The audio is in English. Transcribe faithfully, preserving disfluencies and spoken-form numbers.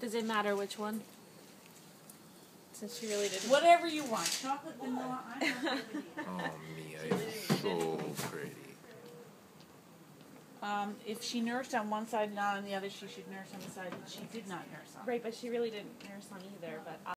Does it matter which one? Since she really didn't. Whatever you want. Chocolate, vanilla, I'm not sure. Oh, Mia, you're so pretty. Um, if she nursed on one side, not on the other, she should nurse on the side that she did not nurse on. Right, but she really didn't nurse on either. But.